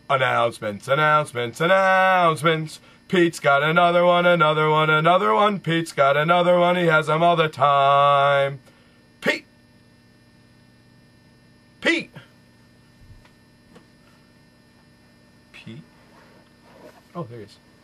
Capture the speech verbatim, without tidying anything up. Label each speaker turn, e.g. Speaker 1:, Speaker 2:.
Speaker 1: Announcements, announcements, announcements. Pete's got another one, another one, another one. Pete's got another one, he has them all the time. Pete! Pete! Pete? Oh, there he is.